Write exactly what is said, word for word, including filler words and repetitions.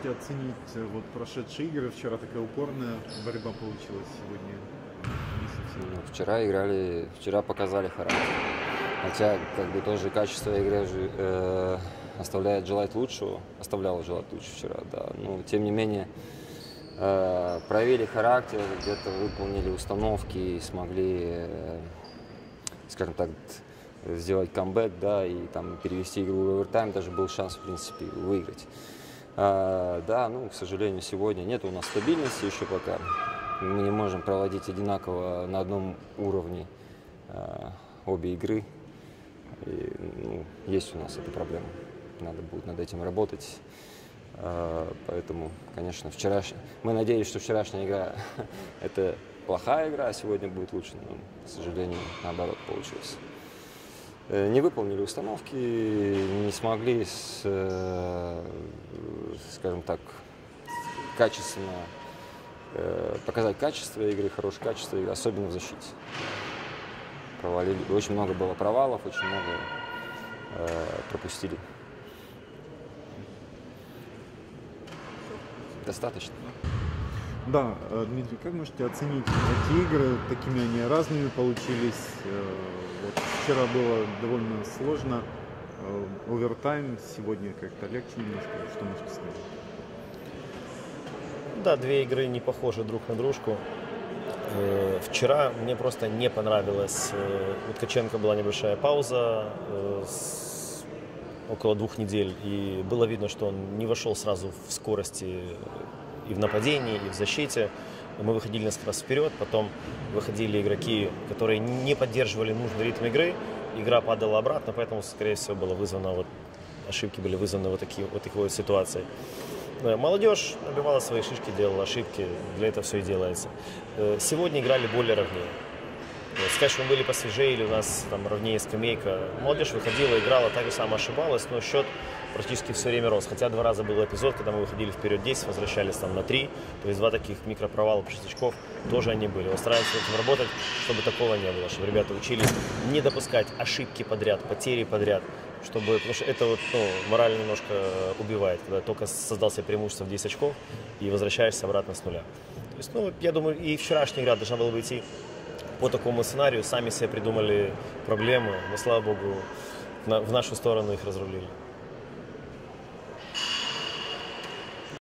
можете оценить вот прошедшие игры? Вчера такая упорная борьба получилась, сегодня не совсем. Ну, вчера играли, вчера показали характер. Хотя, как бы, тоже качество игры э, оставляет желать лучшего, оставляло желать лучшего вчера, да. Но, тем не менее, э, проявили характер, где-то выполнили установки и смогли, э, скажем так, сделать камбэк, да, и там перевести игру в овертайм, даже был шанс, в принципе, выиграть. А, да, ну, к сожалению, сегодня нет у нас стабильности еще пока. Мы не можем проводить одинаково на одном уровне а, обе игры. И, ну, есть у нас эта проблема. Надо будет над этим работать. А, поэтому, конечно, вчерашняя... Мы надеялись, что вчерашняя игра – это плохая игра, а сегодня будет лучше. Но, к сожалению, наоборот получилось. Не выполнили установки, не смогли, с, скажем так, качественно показать качество игры, хорошее качество игры, особенно в защите. Провалили. Очень много было провалов, очень много э, пропустили. Достаточно. Да, Дмитрий, как можете оценить эти игры? Такими они разными получились. Вот вчера было довольно сложно. Овертайм, сегодня как-то легче немножко. Что можете сказать? Да, две игры не похожи друг на дружку. Вчера мне просто не понравилось. У Ткаченко была небольшая пауза, около двух недель, и было видно, что он не вошел сразу в скорости и в нападении, и в защите. Мы выходили несколько раз вперед, потом выходили игроки, которые не поддерживали нужный ритм игры. Игра падала обратно, поэтому, скорее всего, было вызвано, вот, ошибки были вызваны вот, такие, вот такой вот ситуацией. Молодежь набивала свои шишки, делала ошибки, для этого все и делается. Сегодня играли более ровнее. Сказать, что мы были посвежее или у нас там ровнее скамейка. Молодежь выходила, играла, так же самое ошибалась, но счет практически все время рос. Хотя два раза был эпизод, когда мы выходили вперед десять, возвращались там на три. То есть два таких микропровала по шесть очков тоже они были. Вот стараемся этим работать, чтобы такого не было, чтобы ребята учились не допускать ошибки подряд, потери подряд. Чтобы, потому что это вот, ну, морально немножко убивает, когда только создал себе преимущество в десять очков и возвращаешься обратно с нуля. То есть, ну, я думаю, и вчерашняя игра должна была бы идти по такому сценарию. Сами себе придумали проблемы, но, слава богу, на, в нашу сторону их разрулили.